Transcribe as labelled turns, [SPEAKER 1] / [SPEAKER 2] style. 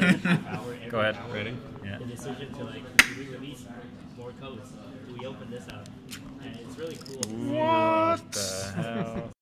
[SPEAKER 1] Go ahead.
[SPEAKER 2] Ready?
[SPEAKER 1] Yeah.
[SPEAKER 3] The decision to like, do we release more codes? Do we open this up? And it's really cool.
[SPEAKER 1] What the hell?